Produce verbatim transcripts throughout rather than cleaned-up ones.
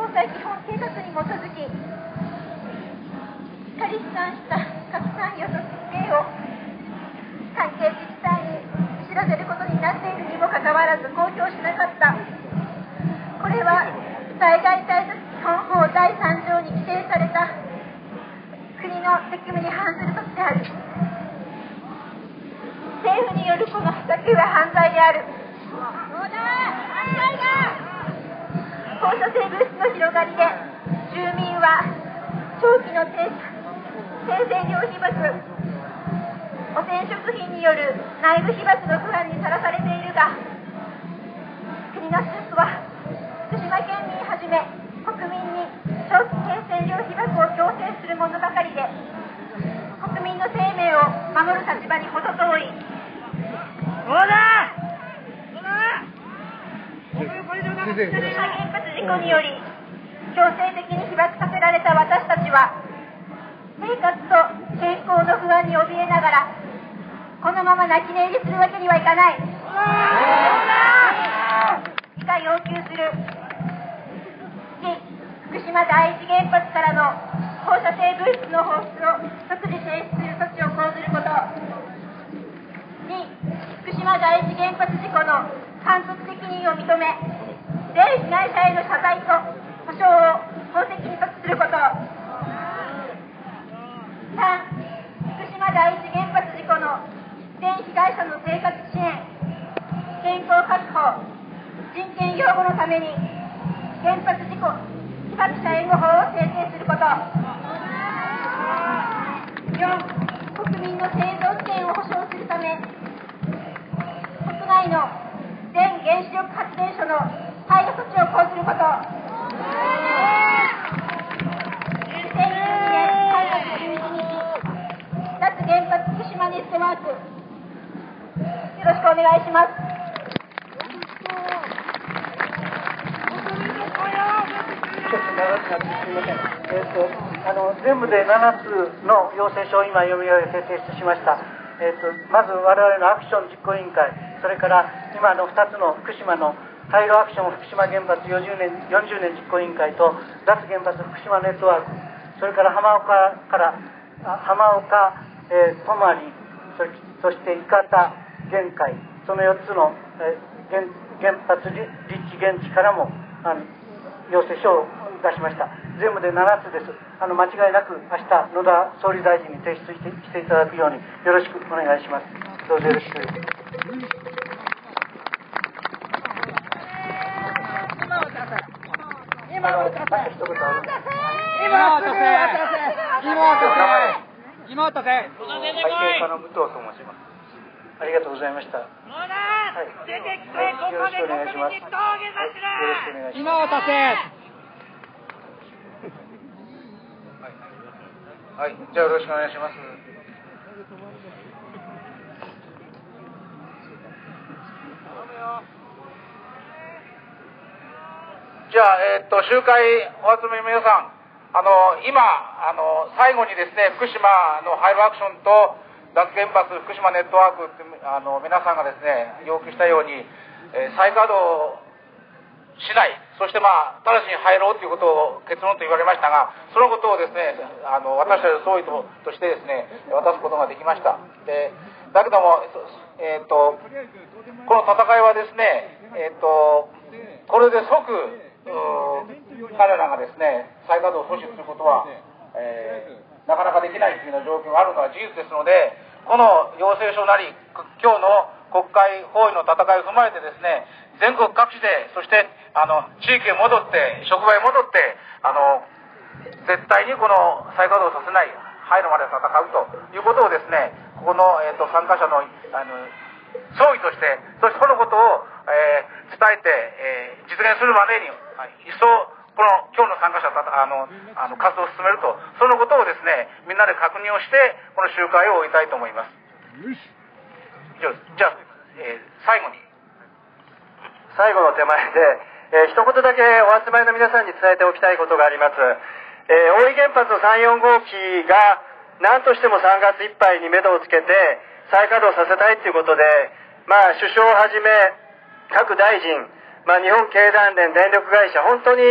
際基本計画に基づき、仮飛散した核産予測計を関係自治体に知らせることになっているにもかかわらず公表しなかった。これは災害対策基本法だいさん条に規定された国の責務に反する措置である。政府によるこの破壊は犯罪である。放射性物質の広がりで住民は長期の低低線量被曝、汚染食品による内部被曝の不安にさらされているが、国の施策は福島県民はじめ国民に長期低線量被曝を強制するものばかりで、国民の生命を守る立場に程遠い。そうだ福島原発事故により強制的に被爆させられた私たちは、生活と健康の不安に怯えながらこのまま泣き寝入りするわけにはいかない。以下要求する福島第一原発からの放射性物質の放出を即時停止する措置を講ずること。に、福島第一原発事故の監督責任を認め、全被害者への謝罪と補償を法的に措置すること。さん、福島第一原発事故の全被害者の生活支援、健康確保、人権擁護のために原発事故被爆者援護法を制定すること。よん、国民の生存権を保障するため、国内の全原子力発電所の廃炉措置を講ずること。にせんにじゅうにねんさんがつじゅういちにち、脱原発福島ネットワーク、よろしくお願いします。 ちょっと長くなってすみません。えーと、あの全部でななつの要請書を今読み上げて提出しました。えーと、まず我々のアクション実行委員会、それから今のふたつの福島の廃炉アクション福島原発よんじゅうねん、よんじゅうねん実行委員会と脱原発福島ネットワーク、それから浜岡から浜岡、えー、泊そ, そして伊方玄海、そのよっつの、えー、原, 原発立地現地からもあの要請書を出しました。全部でななつです。あの間違いなく明日野田総理大臣に提出してしていただくようによろしくお願いします。どうぞよろしく。今渡せ。今渡せ。 今渡せ。 会計課の武藤と申します。ありがとうございました。はい。 出てきて、 よろしくお願いします。 よろしくお願いします。 今渡せ。 はい、じゃあよろしくお願いします。じゃあ、えー、っと集会お集めの皆さん、あの今あの最後にですね、福島の廃炉アクションと脱原発福島ネットワークってあの皆さんがですね要求したように、えー、再稼働しない、そしてまあ直ちに入ろうということを結論と言われましたが、そのことをですねあの私たちの総意ととしてですね渡すことができました。でだけども、えー、とこの戦いはですね、えー、とこれで即彼らがですね再稼働を阻止することは、えー、なかなかできないというような状況があるのは事実ですので、この要請書なり今日の国会包囲の戦いを踏まえてですね、全国各地で、そしてあの地域へ戻って職場へ戻ってあの絶対にこの再稼働させない、廃炉まで戦うということをですね、ここの、えー、と参加者のあの総意として、そしてそのことを、えー、伝えて、えー、実現するまでに、はい、一層この今日の参加者あのあの活動を進めると、そのことをですねみんなで確認をしてこの集会を終えたいと思います。以上じゃあ、えー、最後に最後の手前で、えー、一言だけお集まりの皆さんに伝えておきたいことがあります。えー、大井原発のさん、よん号機が何としてもさんがついっぱいに目処をつけて再稼働させたいということで、まあ、首相をはじめ各大臣、まあ、日本経団連、電力会社、本当に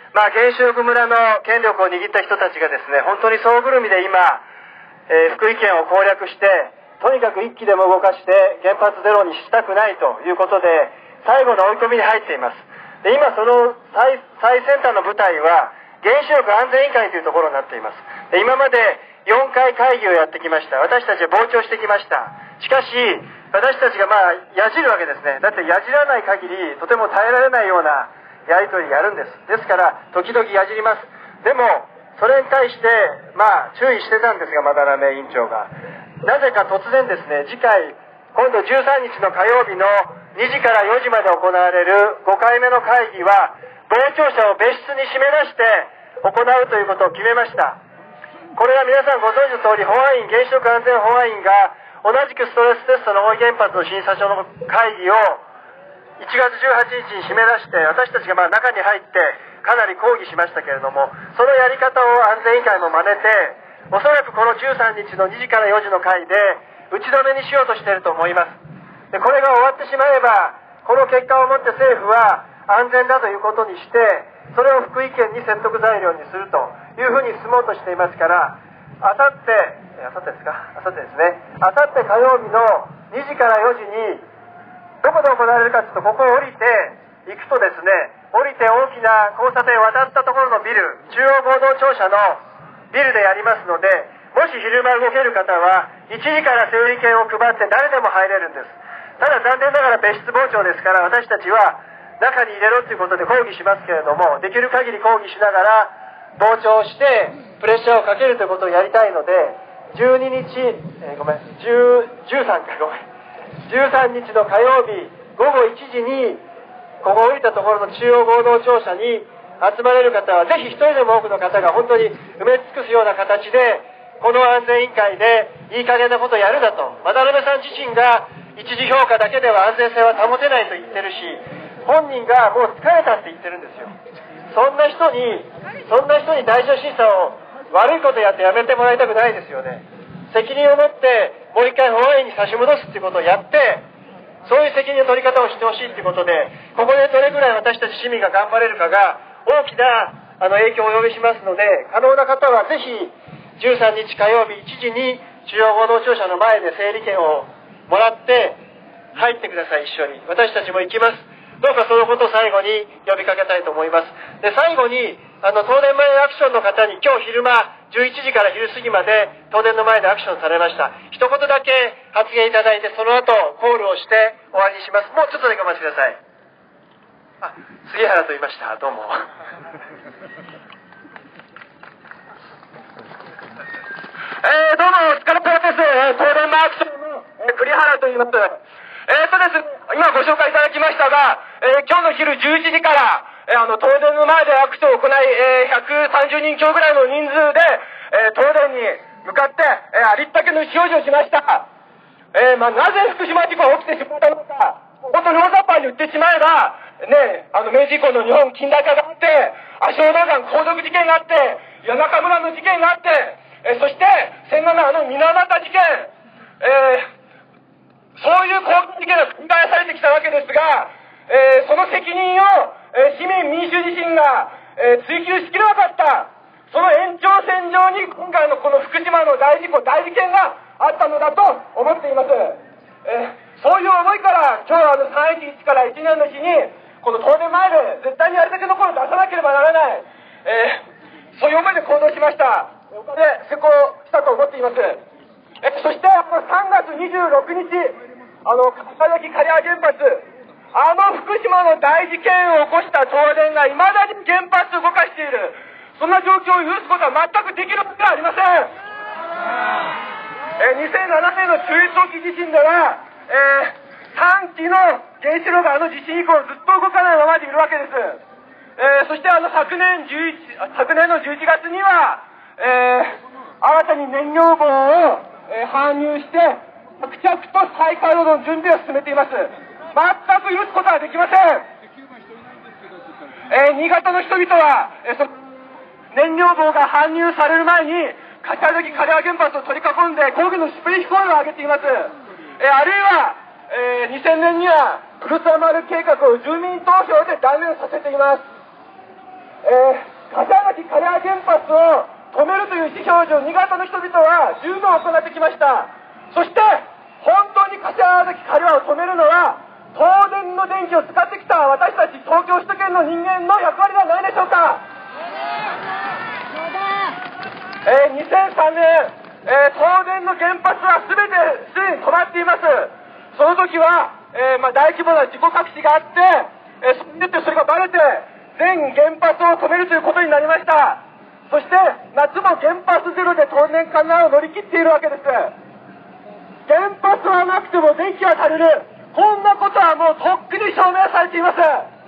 まあ、原子力村の権力を握った人たちがですね、本当に総ぐるみで今、えー、福井県を攻略して、とにかく一気でも動かして原発ゼロにしたくないということで、最後の追い込みに入っています。で、今その 最, 最先端の舞台は、原子力安全委員会というところになっています。で、今までよんかい会議をやってきました。私たちは傍聴してきました。しかし、私たちがまあ、やじるわけですね。だってやじらない限り、とても耐えられないようなやり取りやるんです。ですから、時々やじります。でも、それに対して、まあ、注意してたんですが、斑目委員長が。なぜか突然ですね、次回、今度じゅうさんにちの火曜日のにじからよじまで行われるごかいめの会議は、傍聴者を別室に締め出して行うということを決めました。これは皆さんご存知の通り、保安院、原子力安全保安院が同じくストレステストの大井原発の審査所の会議をいちがつじゅうはちにちに締め出して、私たちがまあ中に入ってかなり抗議しましたけれども、そのやり方を安全委員会も真似て、おそらくこのじゅうさんにちのにじからよじの会で打ち止めにしようとしていると思います。で、これが終わってしまえば、この結果をもって政府は安全だということにして、それを福井県に説得材料にするというふうに進もうとしていますから、あさって、あさってですか、あさってですね、あさって火曜日のにじからよじに、どこで行われるかというと、ここを降りて行くとですね、降りて大きな交差点を渡ったところのビル、中央合同庁舎のビルでやりますので、もし昼間動ける方はいちじから整理券を配って誰でも入れるんです。ただ残念ながら別室傍聴ですから、私たちは中に入れろということで抗議しますけれども、できる限り抗議しながら傍聴してプレッシャーをかけるということをやりたいので、じゅうににち、えー、ごめん、10 13かごめんじゅうさんにちの火曜日ごごいちじにここ降りたところの中央合同庁舎に集まれる方は、ぜひ一人でも多くの方が本当に埋め尽くすような形で、この安全委員会でいい加減なことをやるだと、渡辺さん自身が一次評価だけでは安全性は保てないと言ってるし、本人がもう疲れたって言ってるんですよ。そんな人にそんな人に大臣審査を悪いことやってやめてもらいたくないですよね。責任を持ってもう一回保安院に差し戻すっていうことをやって、そういう責任の取り方をしてほしいっていうことで、ここでどれぐらい私たち市民が頑張れるかが大きなあの影響をお呼びしますので、可能な方はぜひじゅうさんにち火曜日いちじに中央合同庁舎の前で整理券をもらって入ってください。一緒に私たちも行きます。どうかそのことを最後に呼びかけたいと思います。で、最後にあの東電前アクションの方に今日昼間じゅういちじから昼過ぎまで東電の前でアクションされました。一言だけ発言いただいて、その後コールをして終わりにします。もうちょっとだけお待ちください。あ、杉原と言いました。どうも。えー、どうもお疲れ様です。東電前アクションの、えー、栗原と言います。えーとですね、今ご紹介いただきましたが、えー、今日の昼じゅういちじから、えー、あの東電の前でアクションを行い、えー、ひゃくさんじゅうにん強ぐらいの人数で、えー、東電に向かって、えー、ありったけの意思表示をしました。えーまあ、なぜ福島事故が起きてしまったのか、本当に大雑把に言ってしまえば、ね、あの明治以降の日本近代化があって、足尾銅山鉱毒事件があって、谷中村の事件があって、えー、そして戦後のあの水俣事件、えーそういう攻撃事件が繰り返されてきたわけですが、えー、その責任を、えー、市民民主自身が、えー、追及しきれなかった、その延長線上に今回のこの福島の大事故大事件があったのだと思っています。えー、そういう思いから今日はあのさんいちいちからいちねんの日にこの東電前で絶対にあれだけの声を出さなければならない、えー、そういう思いで行動しました。で施行したと思っています。えそしてさんがつにじゅうろくにち、あの柏崎刈羽原発、あの福島の大事件を起こした東電がいまだに原発を動かしている、そんな状況を許すことは全くできることはありません。えにせんななねんの中越沖地震では、えー、さんきの原子炉があの地震以降ずっと動かないままでいるわけです。えー、そしてあの昨年じゅういち昨年のじゅういちがつには、えー、新たに燃料棒をえー、搬入して着々と再稼働の準備を進めています。全く許すことはできません。えー、新潟の人々は、えー、そ燃料棒が搬入される前に柏崎刈羽原発を取り囲んで抗議のスプリーフ声を上げています。えー、あるいは、えー、にせんねんには古津丸計画を住民投票で断念させています。え島原発を止めるという意思表示を新潟の人々は十分行ってきました。そして本当に柏崎刈羽を止めるのは東電の電気を使ってきた私たち東京首都圏の人間の役割ではないでしょうか。えー、にせんさんねん、えー、東電の原発は全てすでに止まっています。その時は、えーまあ、大規模な自己隠しがあって、えー、それでそれがバレて全原発を止めるということになりました。そして夏も原発ゼロで当面間難を乗り切っているわけです。原発はなくても電気は足りる、こんなことはもうとっくに証明されています。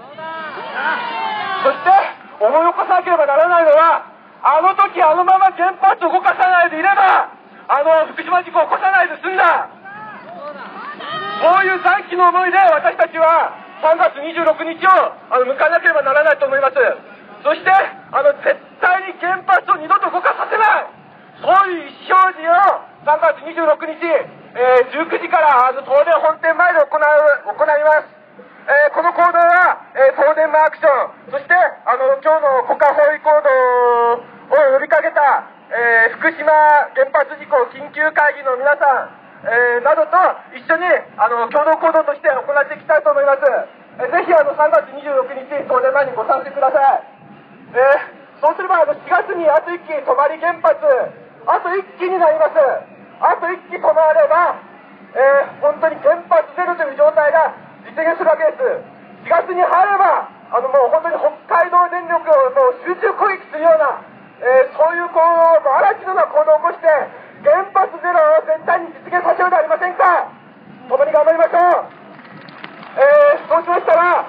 そして思い起こさなければならないのは、あの時あのまま原発を動かさないでいればあの福島事故を起こさないで済んだ。そういう残機の思いで私たちはさんがつにじゅうろくにちをあの迎えなければならないと思います。そしてあの絶対に原発を二度と動かさせない、そういう意思表示をさんがつにじゅうろくにち、えー、じゅうくじからあの東電本店前で行う行います。えー、この行動は、えー、東電のアクション、そしてあの今日の国家包囲行動を呼びかけた、えー、福島原発事故緊急会議の皆さん、えー、などと一緒にあの共同行動として行っていきたいと思います。えー、ぜひあのさんがつにじゅうろくにち東電前にご参加ください。えー、そうすればあのしがつにあといっき泊原発あといっきになります。あといっき止まれば、えー、本当に原発ゼロという状態が実現するわけです。しがつに入ればあのもう本当に北海道電力をもう集中攻撃するような、えー、そういうこう嵐のような行動を起こして原発ゼロを絶対に実現させようではありませんか。共に頑張りましょう。えー、そうしましたら、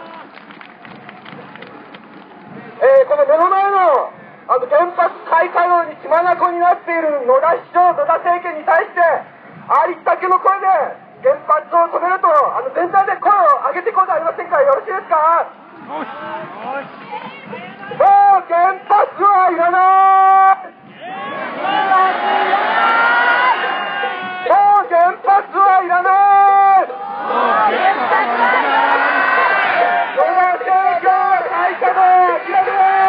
えー、この目の前のあの原発再稼働に血眼になっている野田市長、野田政権に対してありったけの声で原発を止めるとあの全体で声を上げていこうではありませんか。よろしいですか。もう原発はいらない、もう原発はいらない、野田政権は再稼働を諦める、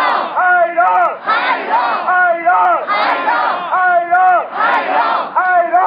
入ろう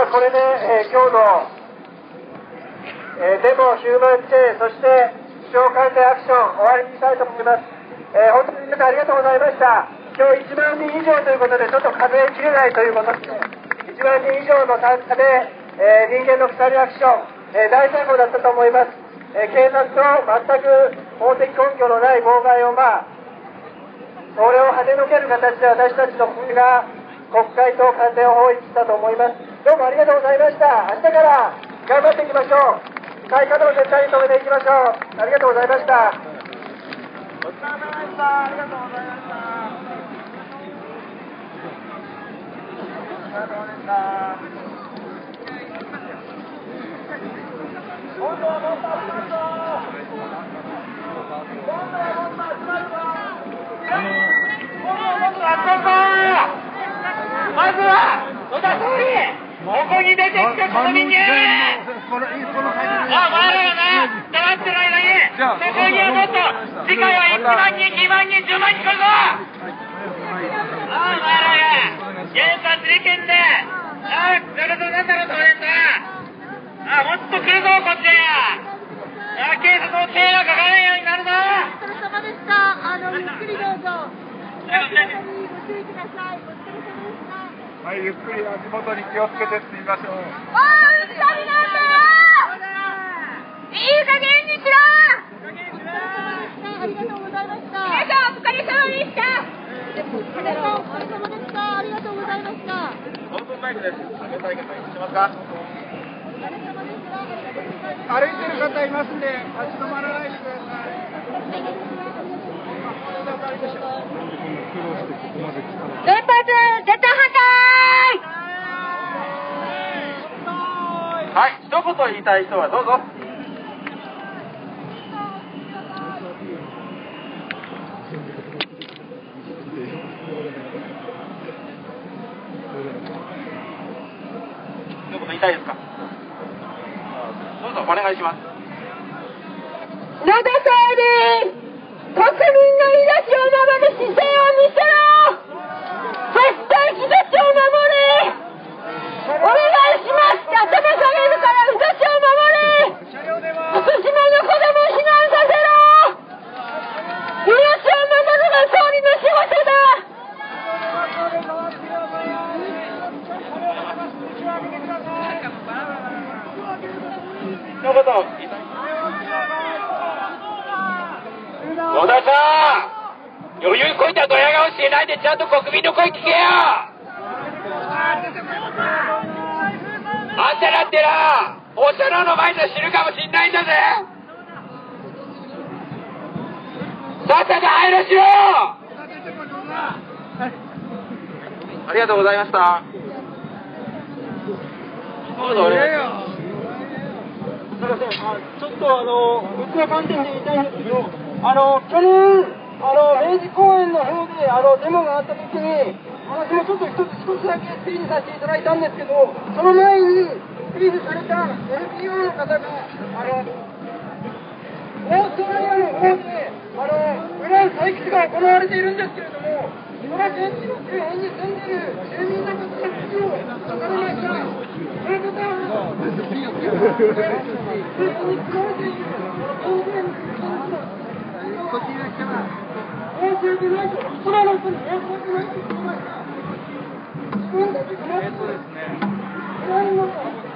はこれで、えー、今日の、えー、デモ、ヒューマンチェーン、そして市長官邸アクション終わりにしたいと思います。えー、本当に皆さんありがとうございました。今日いちまんにん以上ということでちょっと数えきれないということでいちまんにん以上の参加で、えー、人間の鎖アクション、えー、大成功だったと思います。えー、警察の全く法的根拠のない妨害をまあそれを跳ねのける形で私たちの国が国会と官邸を包囲したと思います。どうもありがとうございました。明日から頑張っていきましょう。再稼働を絶対に止めていきましょう。ありがとうございました。 お疲れ様でした。ありがとうございました。お疲れ様でした。今度はもっと集まるぞ。今度はもっと集まるぞ。今度はもっと集まるぞ。まずは野田総理、ここに出てきて国民に言え。お前らがな、黙ってる間に世界にはもっと次回はいちまんにん、にまんにん、じゅうまんにん来るぞ。ああ、お前らが原発利権でああ、それとなんだろうとねんだ。ああ、もっと来るぞこっちや。ああ、警察の手がかからないようになるぞ。 お疲れ様でした。あのゆっくりどうぞ。ご注意ください。お疲れ様でした。 はい、ゆっくり足元に気をつけて進みましょう。 おー、うっさりなんだよ。いい加減にしろ。お疲れ様でした。ありがとうございました。皆さんお疲れ様でした。皆さんお疲れ様でした。ありがとうございました。 オープンマイクです。ご対決しますか。歩いてる方いますんで、立ち止まらないでください。 原発絶対反対。 はい、一言言いたい人はどうぞ。一言言いたいですか。どうぞお願いします。 野田総理、国民の命を守る姿勢を見せろ。絶対命を守れ。お願いします。頭下げるから命を守れ。福島の子供を避難させろ。命を守るが総理の仕事だ。 一言言いたい。野田さん、余裕こいたドヤ顔してないでちゃんと国民の声聞けよ。あんただってな、お皿の前で死ぬかもしんないんだぜ。さっさと配慮しろ。ありがとうございました。どうぞお願いします。すみません、あちょっとあの別の観点で言いたいんですけど、あの去年あの明治公園の方であのデモがあった時に私もちょっと一つ少しだけスピーチさせていただいたんですけど、その前にスピーチされた エヌピーオー の方があのオーストラリアの方であのウラン採掘が行われているんですけれども、その現地の周辺に住んでいる住民の方の口を分かりました。その方はこちらから申し訳ないと、そちらの人に申し訳ないと言いました。自分たちが持っている不安の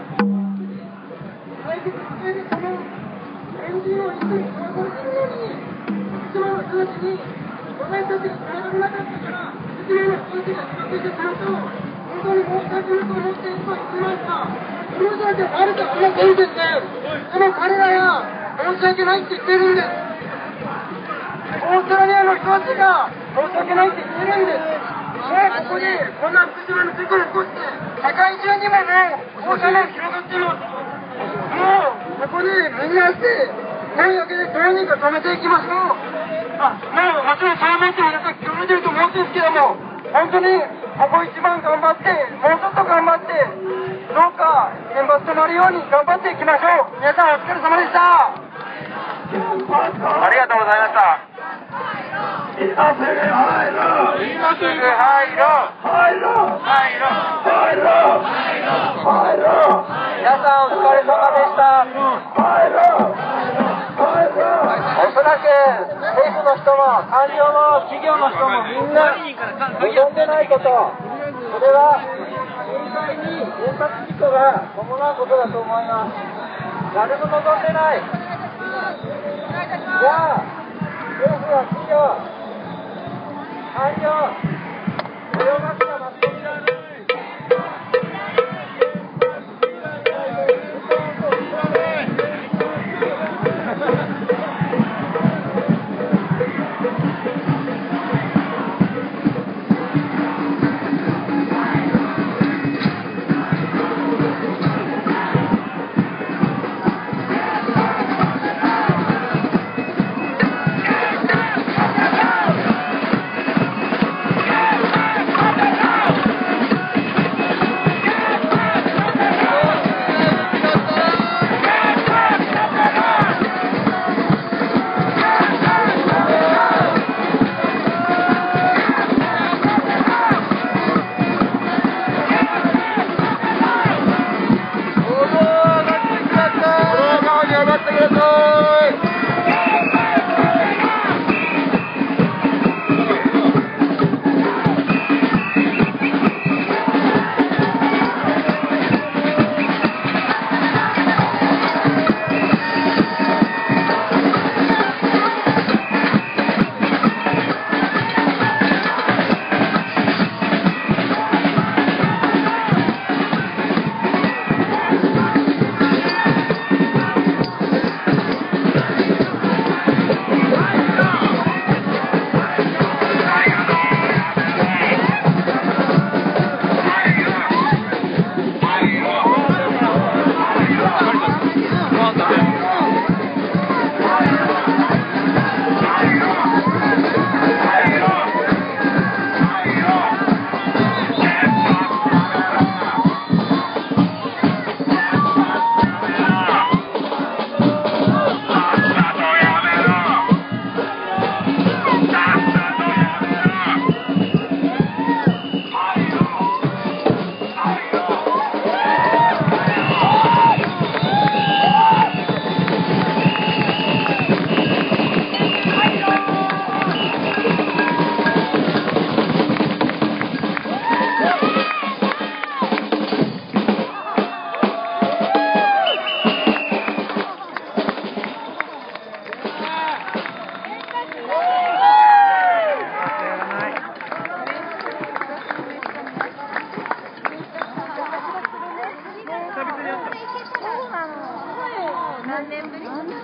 解決の上でこのエンジンを一緒に飛ばされているのに、福島の人たちに私たちがつながらなかったから福島の人たちがつなげてくれと本当に申し訳ないと思っています。言いました。その人たちは誰か話せるんですね。でも彼らは申し訳ないって言ってるんです。オーストラリアの人たちが申し訳ないって言ってるんです。もうここでこんな福島の事故を起こして世界中にももう放射能広がってます。もうここでみんなして声を上げてどうにか止めていきましょう。あ、もうもちろんそう思って皆さん広めてると思うんですけども、本当にここ一番頑張ってもうちょっと頑張ってどうか原発止まるように頑張っていきましょう。皆さんお疲れ様でした。ありがとうございました。 今すぐ入ろう今すぐ入ろう入ろう入ろう入ろう入ろう皆さんお疲れ様でした。 入ろう入ろうおそらく政府の人も官僚も企業の人もみんな望んでないこと、それは実際に原発事故が伴うことだと思います。誰も望んでない。じゃあ政府や企業、官僚、雇用学者、マスコミだね。 何年ぶり？